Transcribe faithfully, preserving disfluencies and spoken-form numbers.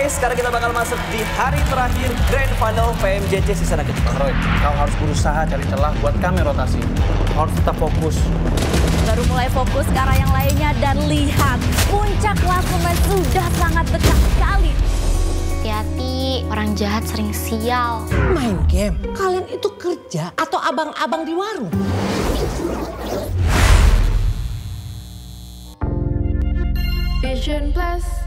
guys, sekarang kita bakal masuk di hari terakhir Grand Final P M J C season kedua. Bang Roy, kau harus berusaha cari celah buat kami rotasi. Kau harus tetap fokus. Baru mulai fokus ke arah yang lainnya dan lihat, puncak klasemen sudah sangat dekat sekali. Hati-hati, orang jahat sering sial. Main game, kalian itu kerja atau abang-abang di warung? Vision Plus.